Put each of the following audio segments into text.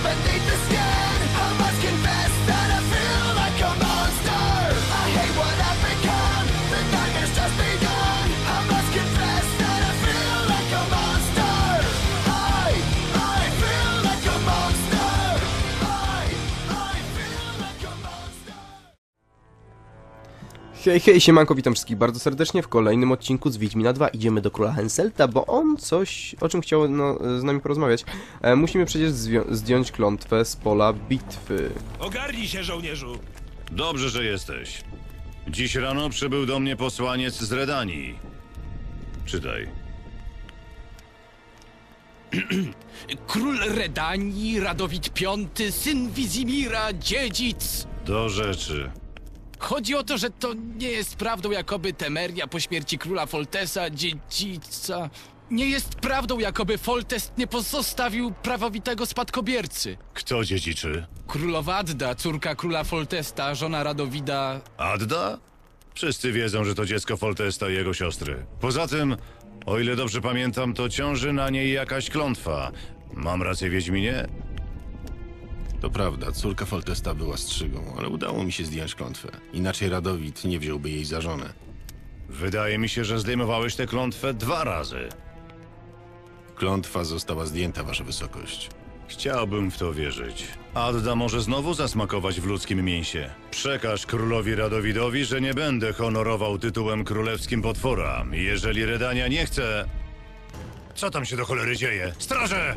beneath the skin. I must confess that I feel like a monster. I hate what I've become. The nightmare's just begun. I must confess that I feel like a monster. I feel like a monster. I feel like a monster. Hej, hej, siemanko, witam wszystkich bardzo serdecznie w kolejnym odcinku z Wiedźmina 2. Idziemy do króla Henselta, bo on coś, o czym chciał z nami porozmawiać. Musimy przecież zdjąć klątwę z pola bitwy. Ogarnij się, żołnierzu! Dobrze, że jesteś. Dziś rano przybył do mnie posłaniec z Redanii. Czytaj. Król Redanii, Radowid V, syn Wizimira, dziedzic. Do rzeczy. Chodzi o to, że to nie jest prawdą, jakoby Temeria po śmierci króla Foltesta, dziedzica... Nie jest prawdą, jakoby Foltest nie pozostawił prawowitego spadkobiercy. Kto dziedziczy? Królowa Adda, córka króla Foltesta, żona Radowida... Adda? Wszyscy wiedzą, że to dziecko Foltesta i jego siostry. Poza tym, o ile dobrze pamiętam, to ciąży na niej jakaś klątwa. Mam rację, Wiedźminie? To prawda, córka Foltesta była strzygą, ale udało mi się zdjąć klątwę. Inaczej Radowid nie wziąłby jej za żonę. Wydaje mi się, że zdejmowałeś tę klątwę 2 razy. Klątwa została zdjęta, wasza wysokość. Chciałbym w to wierzyć. Adda może znowu zasmakować w ludzkim mięsie. Przekaż królowi Radowidowi, że nie będę honorował tytułem królewskim potwora. Jeżeli Redania nie chce... Co tam się do cholery dzieje? Straże!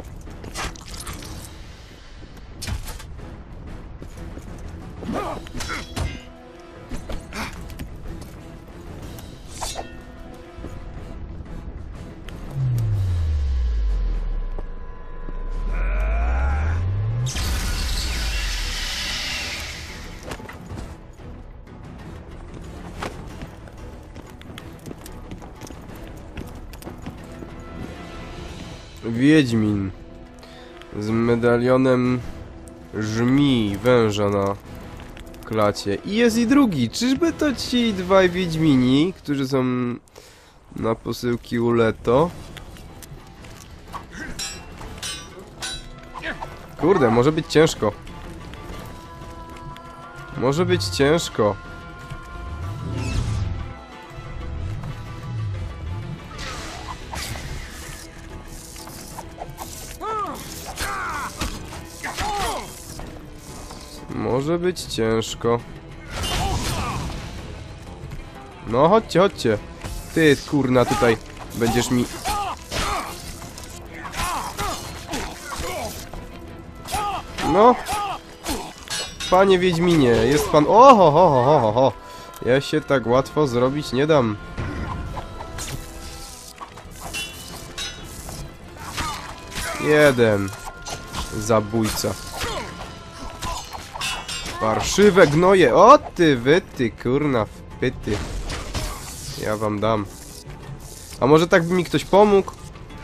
Wiedźmin z medalionem żmii, węża na klacie. I jest i drugi. Czyżby to ci dwaj Wiedźmini, którzy są na posyłki u Leto? Kurde, może być ciężko. Może być ciężko. Może być ciężko. No chodźcie, chodźcie. Ty kurna tutaj będziesz mi... No. Panie Wiedźminie, jest pan... Oho, ho, ho, ho, ho, ho. Ja się tak łatwo zrobić nie dam. Jeden. Zabójca. Parszywe gnoje! O ty wyty, kurna wpyty. Ja wam dam. A może tak by mi ktoś pomógł?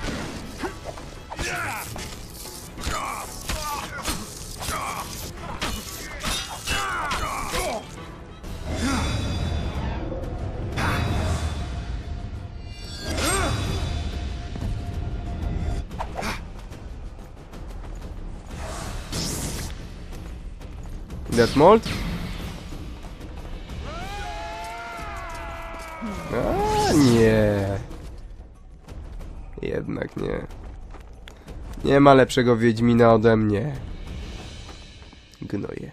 Detmold? A nie. Jednak nie. Nie ma lepszego Wiedźmina ode mnie. Gnoje.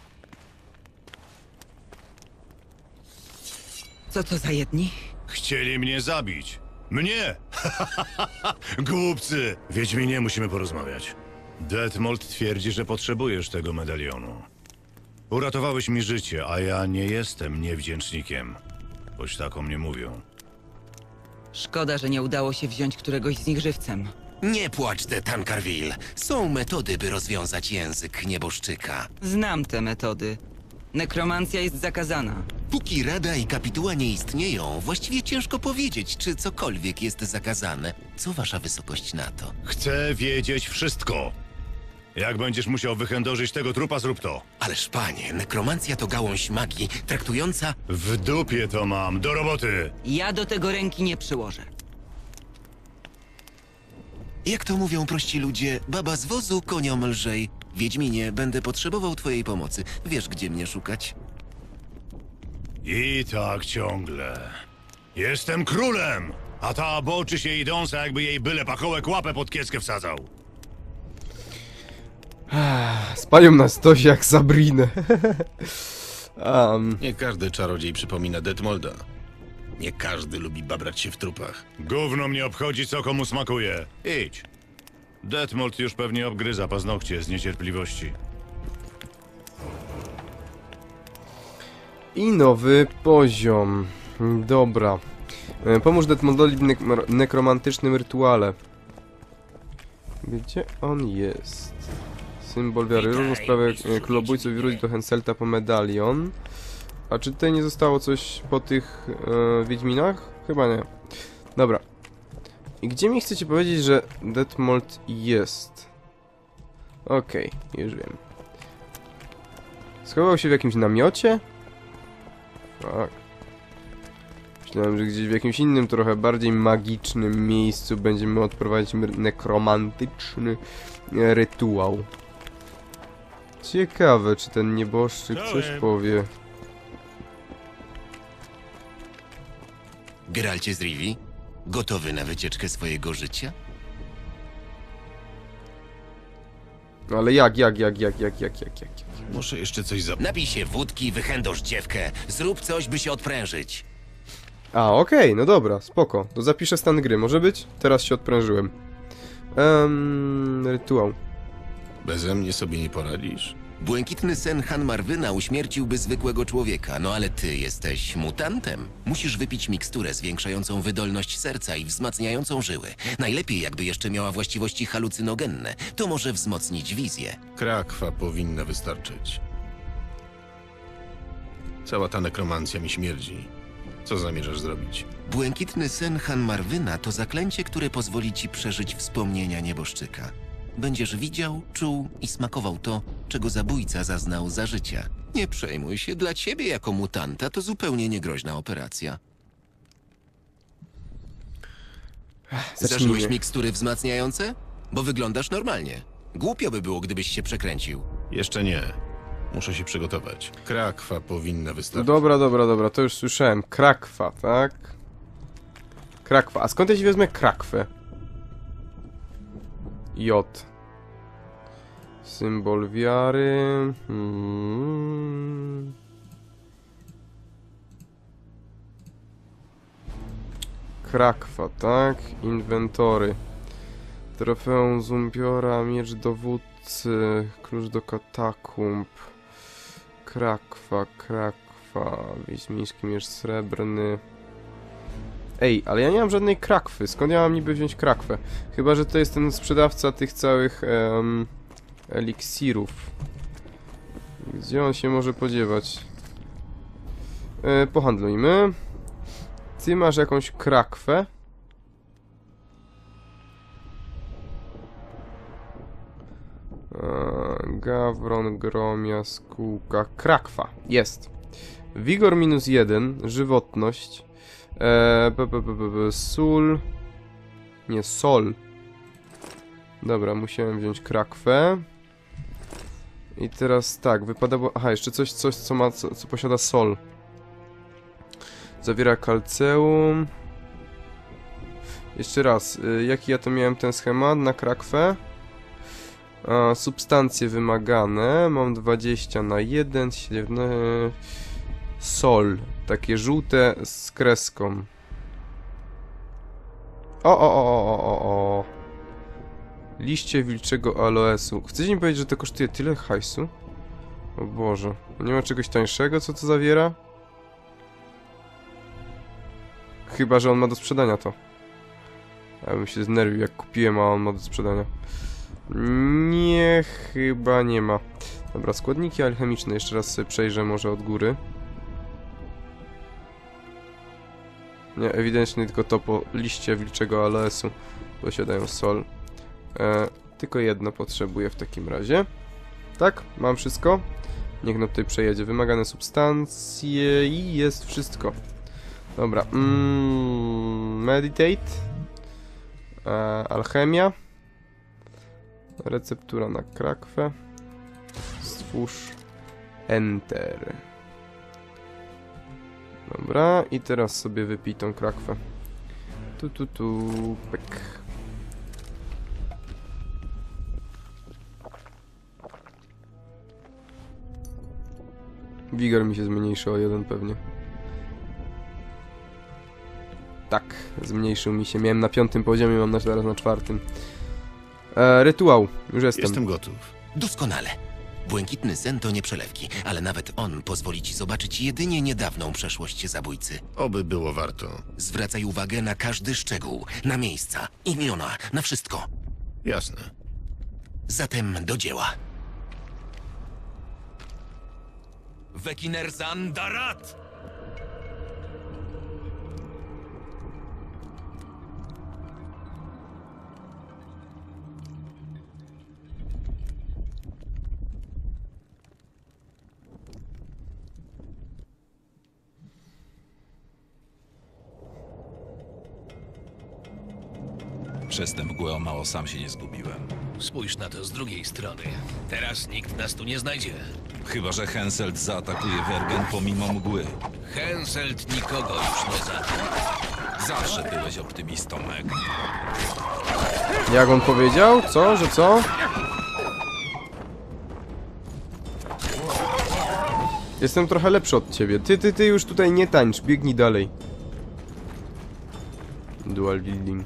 Co to za jedni? Chcieli mnie zabić. Mnie! Głupcy! Wiedźminie, musimy porozmawiać. Detmold twierdzi, że potrzebujesz tego medalionu. Uratowałeś mi życie, a ja nie jestem niewdzięcznikiem. Choć tak o mnie mówią. Szkoda, że nie udało się wziąć któregoś z nich żywcem. Nie płacz, de Tancarville. Są metody, by rozwiązać język nieboszczyka. Znam te metody. Nekromancja jest zakazana. Póki Rada i Kapituła nie istnieją, właściwie ciężko powiedzieć, czy cokolwiek jest zakazane. Co wasza wysokość na to? Chcę wiedzieć wszystko. Jak będziesz musiał wychędożyć tego trupa, zrób to. Ależ panie, nekromancja to gałąź magii, traktująca... W dupie to mam, do roboty! Ja do tego ręki nie przyłożę. Jak to mówią prości ludzie, baba z wozu koniom lżej. Wiedźminie, będę potrzebował twojej pomocy. Wiesz, gdzie mnie szukać? I tak ciągle. Jestem królem, a ta boczy się idąca, jakby jej byle pachołek łapę pod kieckę wsadzał. Spają na stosie jak Sabrinę. Nie każdy czarodziej przypomina Detmolda. Nie każdy lubi babrać się w trupach. Gówno mnie obchodzi, co komu smakuje. Idź. Detmold już pewnie obgryza paznokcie z niecierpliwości. I nowy poziom. Dobra. Pomóż Detmoldowi w nekromantycznym rytuale. Gdzie on jest? Symbol wiary. Różną sprawę królobójców wróci do Henselta po medalion. A czy tutaj nie zostało coś po tych Wiedźminach? Chyba nie. Dobra. I gdzie mi chcecie powiedzieć, że Detmold jest? Okej, już wiem. Schował się w jakimś namiocie? Tak. Myślałem, że gdzieś w jakimś innym, trochę bardziej magicznym miejscu będziemy odprowadzić nekromantyczny rytuał. Ciekawe, czy ten nieboszczyk coś powie. Geralcie z Rivii, gotowy na wycieczkę swojego życia? Ale jak? Muszę jeszcze coś Napij się wódki, wychędosz dziewkę. Zrób coś, by się odprężyć. A, okej, no dobra, spoko. To zapiszę stan gry, może być? Teraz się odprężyłem. Rytuał. Beze mnie sobie nie poradzisz? Błękitny sen Han Marwyna uśmierciłby zwykłego człowieka, no ale ty jesteś mutantem. Musisz wypić miksturę zwiększającą wydolność serca i wzmacniającą żyły. Najlepiej, jakby jeszcze miała właściwości halucynogenne. To może wzmocnić wizję. Krakwa powinna wystarczyć. Cała ta nekromancja mi śmierdzi. Co zamierzasz zrobić? Błękitny sen Han Marwyna to zaklęcie, które pozwoli ci przeżyć wspomnienia nieboszczyka. Będziesz widział, czuł i smakował to, czego zabójca zaznał za życia. Nie przejmuj się, dla ciebie jako mutanta to zupełnie niegroźna operacja. Zażyłeś mikstury wzmacniające? Bo wyglądasz normalnie. Głupio by było, gdybyś się przekręcił. Jeszcze nie. Muszę się przygotować. Krakwa powinna wystarczyć. Dobra, to już słyszałem. Krakwa, tak? Krakwa. A skąd ja ci wezmę krakwę? J. Symbol wiary. Krakwa, tak? Inwentory. Trofeum zumbiora, miecz dowódcy, klucz do katakumb. Krakwa, wiedźmiński miecz srebrny. Ej, ale ja nie mam żadnej krakwy. Skąd ja mam niby wziąć krakwę? Chyba, że to jest ten sprzedawca tych całych eliksirów. Gdzie on się może podziewać? Pohandlujmy. Ty masz jakąś krakwę? Gawron, gromia, skółka. Krakwa. Jest. Wigor -1. Żywotność. Sól. Nie, sol. Dobra, musiałem wziąć krakwę. I teraz tak, wypadało... Aha, jeszcze coś co ma, co posiada sol. Zawiera kalceum. Jeszcze raz, jaki ja to miałem ten schemat na krakwę? Substancje wymagane. Mam 20 na 1. Sol. Takie żółte z kreską. O. Liście wilczego aloesu. Chcecie mi powiedzieć, że to kosztuje tyle hajsu? O Boże. Nie ma czegoś tańszego, co to zawiera? Chyba, że on ma do sprzedania to. Ja bym się znerwił, jak kupiłem, a on ma do sprzedania. Nie, chyba nie ma. Dobra, składniki alchemiczne. Jeszcze raz sobie przejrzę może od góry. Nie, ewidentnie tylko to po liście wilczego aloesu posiadają sol. Tylko jedno potrzebuję w takim razie. Tak, mam wszystko. Niech no tutaj przejedzie. Wymagane substancje i jest wszystko. Dobra. Meditate. Alchemia. Receptura na krakwę. Stwórz Enter. Dobra, i teraz sobie wypij tą krakwę. Pyk. Wigor mi się zmniejszył o 1 pewnie. Tak, zmniejszył mi się. Miałem na 5. poziomie, mam teraz na 4. Rytuał, już jestem. Jestem gotów. Doskonale. Błękitny sen to nie przelewki, ale nawet on pozwoli ci zobaczyć jedynie niedawną przeszłość zabójcy. Oby było warto. Zwracaj uwagę na każdy szczegół, na miejsca, imiona, na wszystko. Jasne. Zatem do dzieła. Wekinerzan Darat! Przez tę mgłę o mało sam się nie zgubiłem. Spójrz na to z drugiej strony. Teraz nikt nas tu nie znajdzie. Chyba że Henselt zaatakuje Wergen pomimo mgły. Henselt nikogo już nie zabił. Zawsze byłeś optymistą, Meg. Jak on powiedział? Co? Że co? Jestem trochę lepszy od ciebie. Ty już tutaj nie tańcz, biegnij dalej. Dual wielding.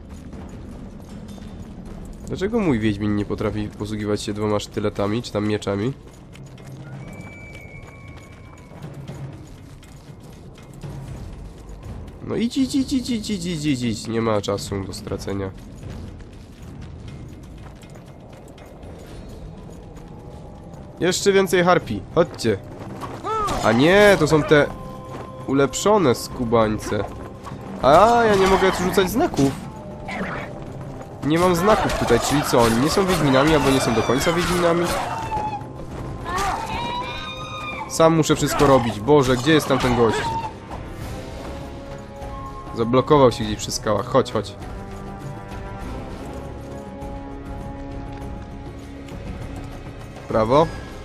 Dlaczego mój Wiedźmin nie potrafi posługiwać się 2 sztyletami, czy tam mieczami? No idź. Nie ma czasu do stracenia. Jeszcze więcej harpi. Chodźcie. A nie, to są te ulepszone skubańce. A ja nie mogę tu rzucać znaków. Nie mam znaków tutaj, czyli co? Oni nie są wiedźminami, albo nie są do końca wiedźminami? Sam muszę wszystko robić. Boże, gdzie jest tam ten gość? Zablokował się gdzieś przy skałach. Chodź. Prawo.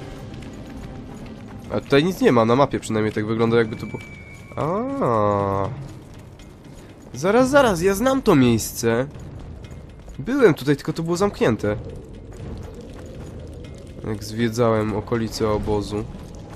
A tutaj nic nie ma, na mapie przynajmniej tak wygląda, jakby to było... A. Zaraz, ja znam to miejsce. Byłem tutaj, tylko to było zamknięte. Jak zwiedzałem okolice obozu.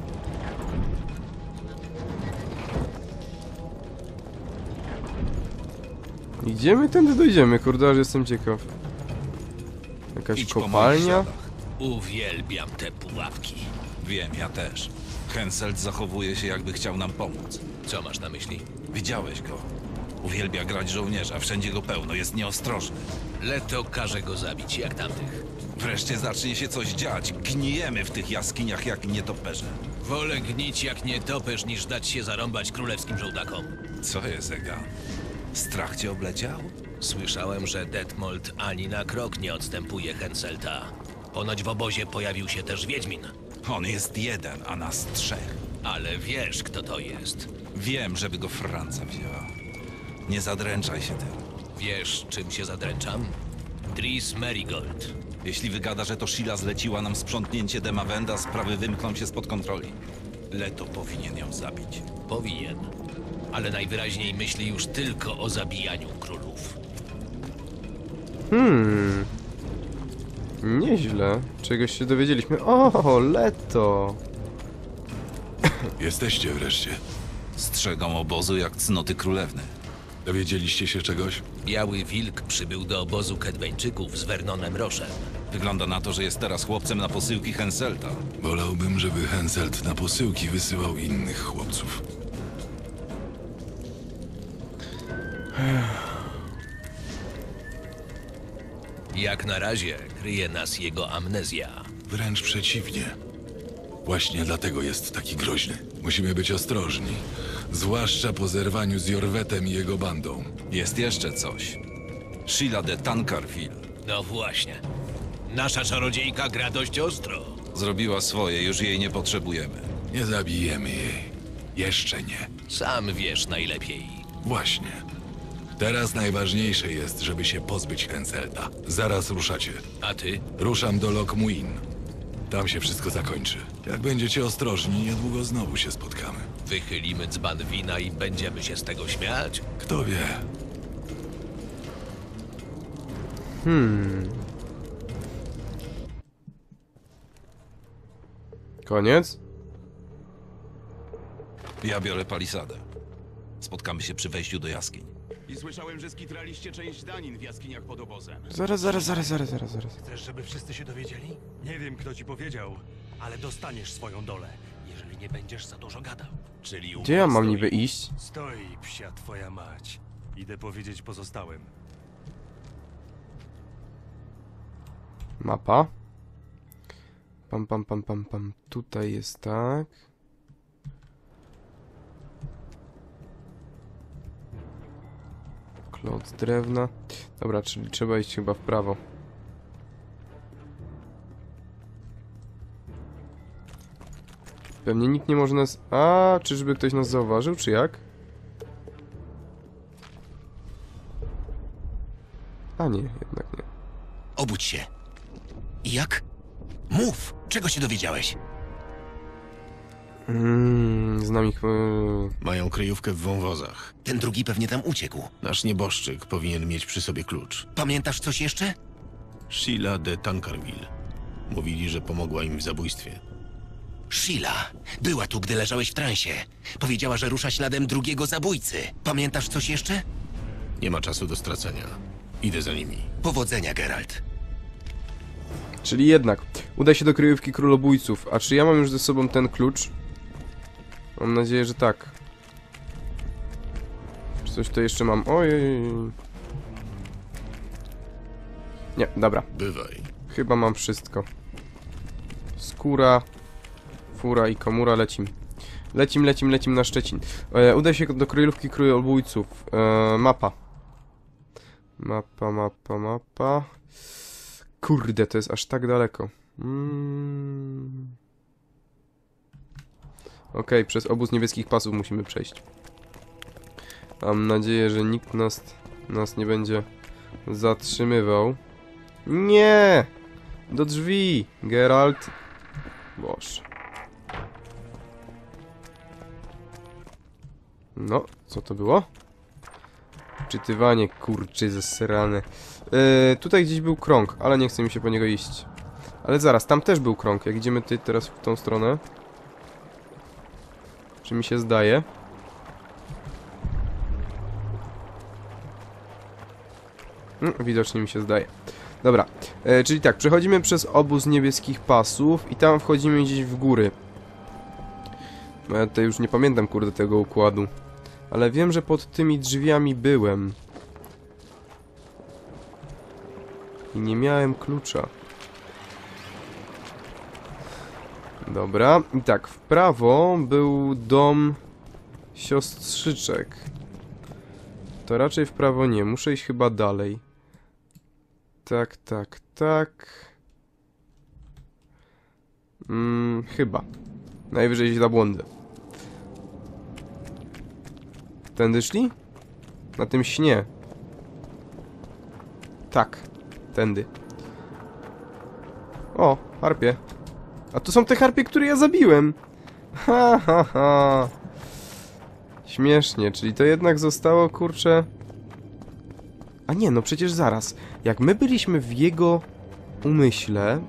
Idziemy tędy, dojdziemy, kurde, aż jestem ciekaw. Jakaś Idź po moich kopalnia? śladach. Uwielbiam te pułapki. Wiem, ja też. Henselt zachowuje się, jakby chciał nam pomóc. Co masz na myśli? Widziałeś go. Uwielbia grać żołnierza, wszędzie go pełno, jest nieostrożny. Leto każe go zabić, jak tamtych. Wreszcie zacznie się coś dziać. Gnijemy w tych jaskiniach jak nietoperze. Wolę gnić jak nietoperz, niż dać się zarąbać królewskim żołdakom. Co jest, Ega? Strach cię obleciał? Słyszałem, że Detmold ani na krok nie odstępuje Henselta. Ponoć w obozie pojawił się też Wiedźmin. On jest jeden, a nas 3. Ale wiesz, kto to jest. Wiem, żeby go Franca wzięła. Nie zadręczaj się tym. Wiesz, czym się zadręczam? Tris Merigold. Jeśli wygada, że to Sheila zleciła nam sprzątnięcie Demavenda, sprawy wymkną się spod kontroli. Leto powinien ją zabić. Powinien. Ale najwyraźniej myśli już tylko o zabijaniu królów. Nieźle. Czegoś się dowiedzieliśmy. O, Leto. Jesteście wreszcie. Strzegą obozu jak cnoty królewny. Dowiedzieliście się czegoś? Biały Wilk przybył do obozu Kedweńczyków z Vernonem Roszem. Wygląda na to, że jest teraz chłopcem na posyłki Henselta. Wolałbym, żeby Henselt na posyłki wysyłał innych chłopców. Jak na razie kryje nas jego amnezja. Wręcz przeciwnie. Właśnie dlatego jest taki groźny. Musimy być ostrożni. Zwłaszcza po zerwaniu z Jorwetem i jego bandą. Jest jeszcze coś. Sheila de Tancarville. No właśnie. Nasza czarodziejka gra dość ostro. Zrobiła swoje, już jej nie potrzebujemy. Nie zabijemy jej. Jeszcze nie. Sam wiesz najlepiej. Właśnie. Teraz najważniejsze jest, żeby się pozbyć Henselta. Zaraz ruszacie. A ty? Ruszam do Lokmuin. Tam się wszystko zakończy. Jak będziecie ostrożni, niedługo znowu się spotkamy. Wychylimy dzban wina i będziemy się z tego śmiać? Kto wie? Koniec? Ja biorę palisadę. Spotkamy się przy wejściu do jaskiń. I słyszałem, że skitraliście część danin w jaskiniach pod obozem. Zaraz. Chcesz, żeby wszyscy się dowiedzieli? Nie wiem, kto ci powiedział, ale dostaniesz swoją dolę, jeżeli nie będziesz za dużo gadał. Czyli Gdzie ja mam niby iść? Stoi, psia twoja mać. Idę powiedzieć pozostałym. Mapa. Pam. Tutaj jest tak. Klot drewna. Dobra, czyli trzeba iść chyba w prawo. Pewnie nikt nie może nas... A, czyżby ktoś nas zauważył, czy jak? A nie, jednak nie. Obudź się. I jak? Mów! Czego się dowiedziałeś? Znam ich... Mają kryjówkę w wąwozach. Ten drugi pewnie tam uciekł. Nasz nieboszczyk powinien mieć przy sobie klucz. Pamiętasz coś jeszcze? Sheila de Tancarville. Mówili, że pomogła im w zabójstwie. Sheila. Była tu, gdy leżałeś w transie. Powiedziała, że rusza śladem drugiego zabójcy. Pamiętasz coś jeszcze? Nie ma czasu do stracenia. Idę za nimi. Powodzenia, Geralt. Czyli jednak, udaj się do kryjówki królobójców. A czy ja mam już ze sobą ten klucz? Mam nadzieję, że tak. Czy coś to jeszcze mam? Ojej. Nie, dobra. Bywaj. Chyba mam wszystko. Skóra, fura i komura, lecim. Lecim na Szczecin. Udaj się do kryjówki królobójców. Mapa. Mapa. Kurde, to jest aż tak daleko. Okej, przez obóz niebieskich pasów musimy przejść. Mam nadzieję, że nikt nas nie będzie zatrzymywał. Nie! Do drzwi! Geralt. Boże. No, co to było? Czytywanie, kurczy, zasrane. Tutaj gdzieś był krąg, ale nie chce mi się po niego iść. Ale zaraz, tam też był krąg. Jak idziemy teraz w tą stronę. Czy mi się zdaje? Widocznie mi się zdaje. Dobra, czyli tak, przechodzimy przez obóz niebieskich pasów i tam wchodzimy gdzieś w góry. Ja tutaj już nie pamiętam, kurde, tego układu. Ale wiem, że pod tymi drzwiami byłem. I nie miałem klucza. Dobra, i tak, w prawo był dom siostrzyczek. To raczej w prawo nie, muszę iść chyba dalej. Tak. Chyba. Najwyżej źle błądzę. Tędy szli? Na tym śnie. Tak, tędy. O, harpie. A to są te harpie, które ja zabiłem. Ha. Śmiesznie, czyli to jednak zostało, kurczę... A nie, no przecież zaraz. Jak my byliśmy w jego umyśle...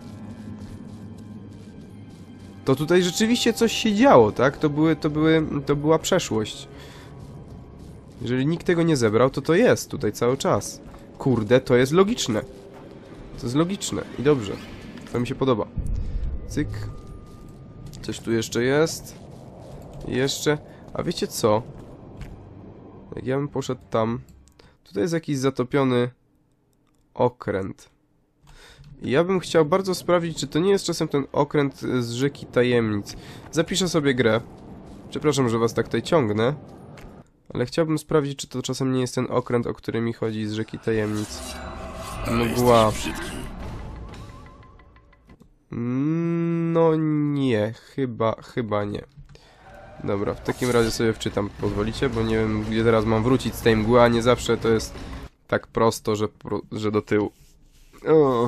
To tutaj rzeczywiście coś się działo, tak? To była przeszłość. Jeżeli nikt tego nie zebrał, to jest tutaj cały czas. Kurde, to jest logiczne. To jest logiczne i dobrze. To mi się podoba. Cyk. Coś tu jeszcze jest. Jeszcze. A wiecie co? Jak ja bym poszedł tam... Tutaj jest jakiś zatopiony okręt. I ja bym chciał bardzo sprawdzić, czy to nie jest czasem ten okręt z Rzeki Tajemnic. Zapiszę sobie grę. Przepraszam, że was tak tutaj ciągnę. Ale chciałbym sprawdzić, czy to czasem nie jest ten okręt, o który mi chodzi z Rzeki Tajemnic. Mgła. No nie, chyba nie. Dobra, w takim razie sobie wczytam, pozwolicie, bo nie wiem, gdzie teraz mam wrócić z tej mgły, a nie zawsze to jest tak prosto, że do tyłu. O.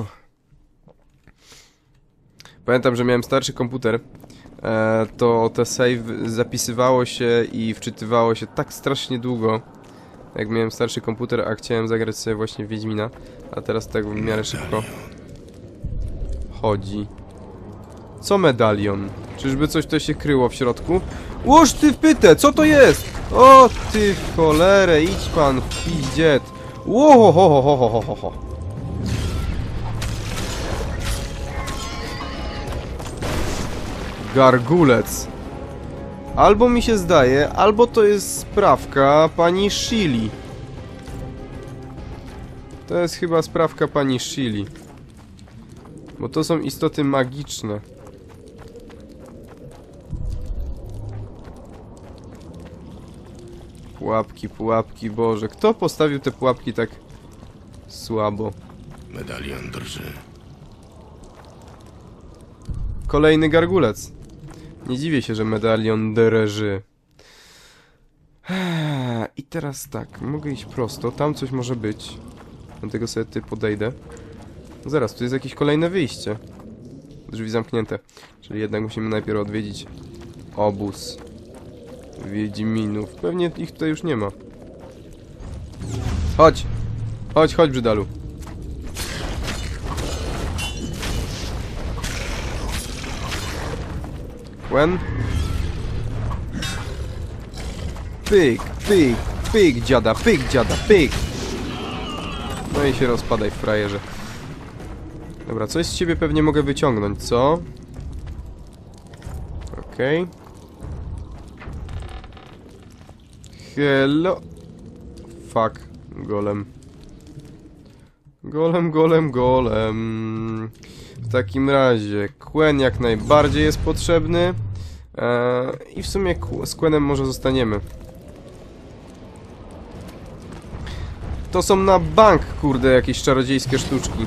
Pamiętam, że miałem starszy komputer, to te save zapisywało się i wczytywało się tak strasznie długo, jak miałem starszy komputer, a chciałem zagrać sobie właśnie w Wiedźmina, a teraz tak w miarę szybko chodzi. Co medalion? Czyżby coś to się kryło w środku? Łoż ty w pytę, co to jest? O ty w cholerę, idź pan w piździet. Łohohohohohoho. Gargulec. Albo mi się zdaje, albo to jest sprawka pani Shili. To jest chyba sprawka pani Shili. Bo to są istoty magiczne. Pułapki, pułapki, Boże. Kto postawił te pułapki tak słabo? Medalion drży. Kolejny gargulec. Nie dziwię się, że medalion drży. I teraz tak, mogę iść prosto. Tam coś może być. Do tego sobie tutaj podejdę. No zaraz, tu jest jakieś kolejne wyjście. Drzwi zamknięte. Czyli jednak musimy najpierw odwiedzić obóz Wiedźminów. Pewnie ich tutaj już nie ma. Chodź! Chodź, chodź, brzydalu. Quen? Pyk, pyk, pyk, dziada, pyk! No i się rozpadaj, frajerze. Dobra, coś z ciebie pewnie mogę wyciągnąć, co? Okej. Hello. Fuck. Golem. Golem. W takim razie Quen jak najbardziej jest potrzebny. I w sumie z Quenem może zostaniemy. To są na bank, kurde, jakieś czarodziejskie sztuczki.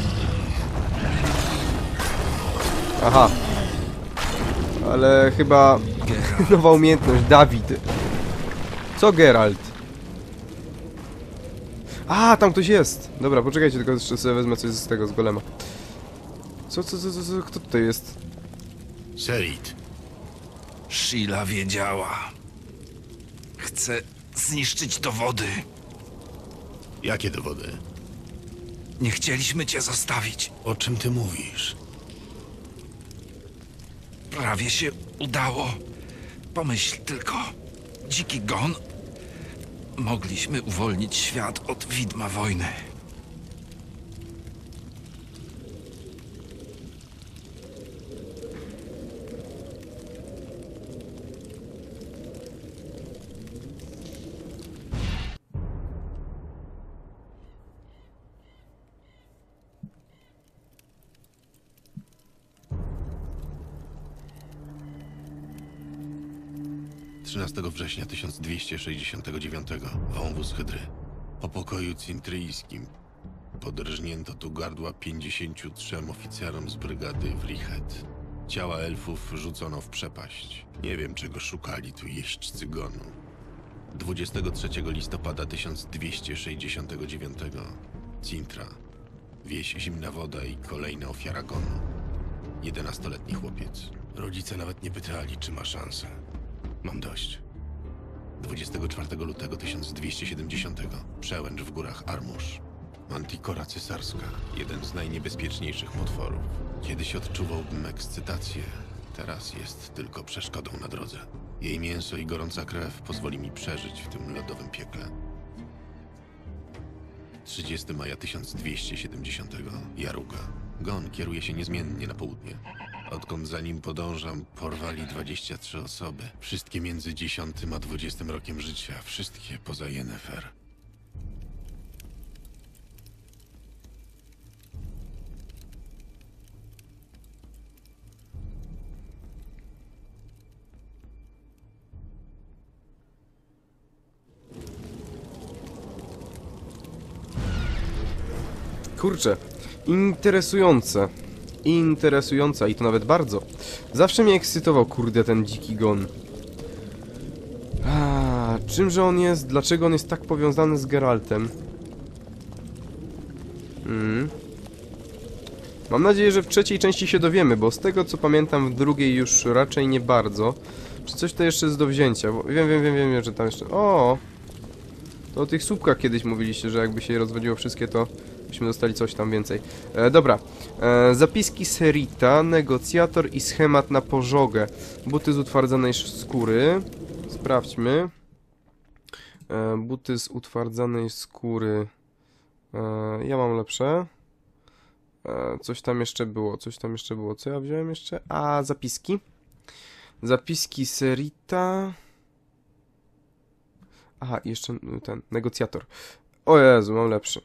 Aha. Ale chyba nowa umiejętność, Dawid. Co Geralt? A, tam ktoś jest. Dobra, poczekajcie, tylko jeszcze sobie wezmę coś z tego, z golema. Co, kto tutaj jest? Serit. Sheila wiedziała. Chce zniszczyć dowody. Jakie dowody? Nie chcieliśmy cię zostawić. O czym ty mówisz? Prawie się udało. Pomyśl tylko. Dziki gon. Mogliśmy uwolnić świat od widma wojny. Września 1269 wąwóz Hydry. Po pokoju cintryjskim podrżnięto tu gardła 53 oficerom z brygady Wrihet. Ciała elfów rzucono w przepaść. Nie wiem, czego szukali tu jeźdźcy gonu. 23 listopada 1269 Cintra. Wieś Zimna Woda i kolejna ofiara gonu. 11-letni chłopiec. Rodzice nawet nie pytali, czy ma szansę. Mam dość. 24 lutego 1270 przełęcz w górach Armusz. Mantikora cesarska, jeden z najniebezpieczniejszych potworów. Kiedyś odczuwałbym ekscytację, teraz jest tylko przeszkodą na drodze. Jej mięso i gorąca krew pozwoli mi przeżyć w tym lodowym piekle. 30 maja 1270 Jaruga. Gon kieruje się niezmiennie na południe. Odkąd za nim podążam, porwali 23 osoby. Wszystkie między 10 a 20 rokiem życia. Wszystkie poza Yennefer. Kurczę, interesująca i to nawet bardzo. Zawsze mnie ekscytował, kurde, ten dziki gon. Czymże on jest? Dlaczego on jest tak powiązany z Geraltem? Mam nadzieję, że w trzeciej części się dowiemy, bo z tego co pamiętam w drugiej już raczej nie bardzo. Czy coś to jeszcze jest do wzięcia? Bo wiem, że tam jeszcze... O! To o tych słupkach kiedyś mówiliście, że jakby się rozwodziło wszystkie, to byśmy dostali coś tam więcej. Dobra. Zapiski Serita, negocjator i schemat na pożogę. Buty z utwardzanej skóry. Sprawdźmy. Buty z utwardzanej skóry. Ja mam lepsze. Coś tam jeszcze było. Co ja wziąłem jeszcze? A, zapiski. Zapiski Serita. Aha, jeszcze ten, negocjator. O Jezu, mam lepszy.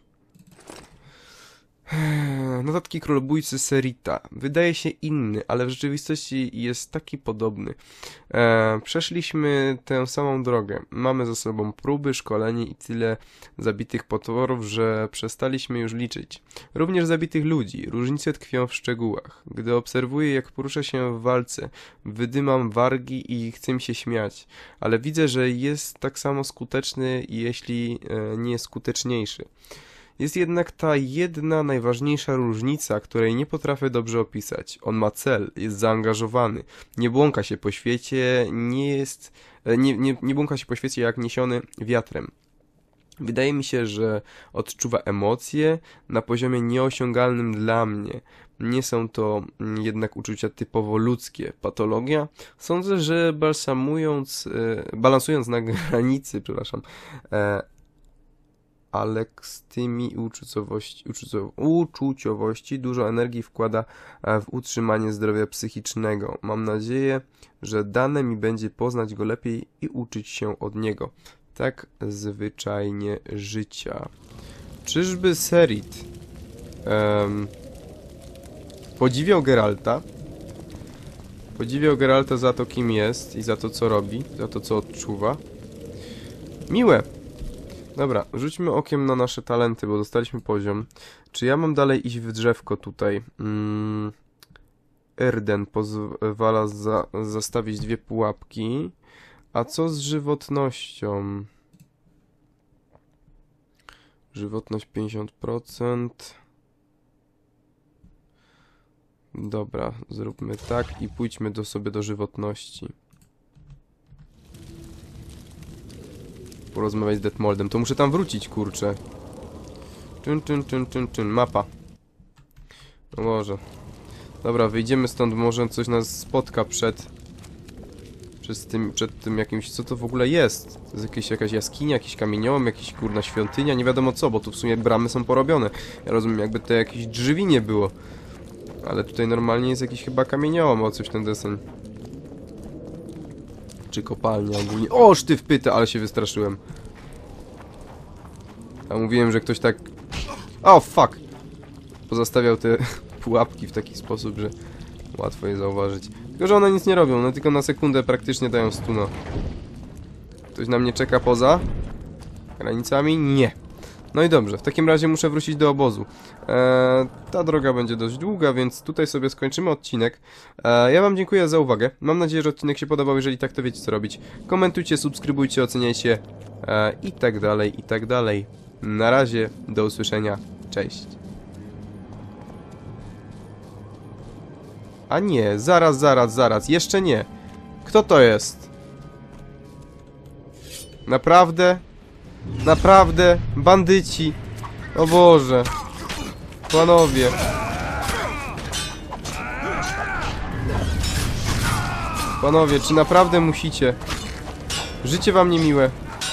Notatki królobójcy Serita. Wydaje się inny, ale w rzeczywistości jest taki podobny. Przeszliśmy tę samą drogę. Mamy za sobą próby, szkolenie i tyle zabitych potworów, że przestaliśmy już liczyć. Również zabitych ludzi. Różnice tkwią w szczegółach. Gdy obserwuję, jak porusza się w walce, wydymam wargi i chcę mi się śmiać. Ale widzę, że jest tak samo skuteczny, jeśli nie skuteczniejszy. Jest jednak ta jedna najważniejsza różnica, której nie potrafię dobrze opisać. On ma cel, jest zaangażowany, nie błąka się po świecie, nie błąka się po świecie jak niesiony wiatrem. Wydaje mi się, że odczuwa emocje na poziomie nieosiągalnym dla mnie. Nie są to jednak uczucia typowo ludzkie. Patologia? Sądzę, że balansując na granicy, Alek z tymi uczuciowości dużo energii wkłada w utrzymanie zdrowia psychicznego. Mam nadzieję, że dane mi będzie poznać go lepiej i uczyć się od niego. Tak zwyczajnie życia. Czyżby Serit podziwiał Geralta? Podziwiał Geralta za to, kim jest i za to, co robi, za to, co odczuwa. Miłe! Dobra, rzućmy okiem na nasze talenty, bo dostaliśmy poziom. Czy ja mam dalej iść w drzewko tutaj? Erden pozwala zastawić 2 pułapki. A co z żywotnością? Żywotność 50%. Dobra, zróbmy tak i pójdźmy sobie do żywotności. Porozmawiać z Detmoldem. To muszę tam wrócić, kurczę. Mapa. No może. Dobra, wyjdziemy stąd, może coś nas spotka przed tym jakimś... Co to w ogóle jest? To jest jakaś jaskinia, jakiś kamieniołom, jakiś kurna świątynia, nie wiadomo co, bo tu w sumie bramy są porobione. Ja rozumiem, jakby to jakieś drzwi nie było. Ale tutaj normalnie jest jakiś chyba kamieniołom, o coś ten deseń. Czy kopalnia ogólnie. O, sztyw pyta, ale się wystraszyłem. A mówiłem, że ktoś tak... O, fuck! Pozastawiał te pułapki w taki sposób, że łatwo je zauważyć. Tylko, że one nic nie robią, one tylko na sekundę praktycznie dają stuna. Ktoś na mnie czeka poza granicami? Nie. No i dobrze, w takim razie muszę wrócić do obozu. Ta droga będzie dość długa, więc tutaj sobie skończymy odcinek. Ja wam dziękuję za uwagę. Mam nadzieję, że odcinek się podobał. Jeżeli tak, to wiecie co robić. Komentujcie, subskrybujcie, oceniajcie i tak dalej, i tak dalej. Na razie, do usłyszenia. Cześć. A nie, zaraz. Jeszcze nie. Kto to jest? Naprawdę? Naprawdę? Bandyci? O Boże. Panowie. Panowie, czy naprawdę musicie? Życie wam niemiłe.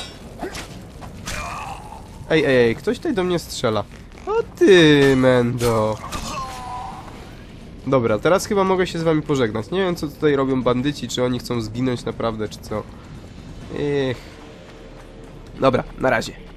Ej, ktoś tutaj do mnie strzela. O ty, Mendo. Dobra, teraz chyba mogę się z wami pożegnać. Nie wiem, co tutaj robią bandyci, czy oni chcą zginąć naprawdę, czy co. Dobra, na razie.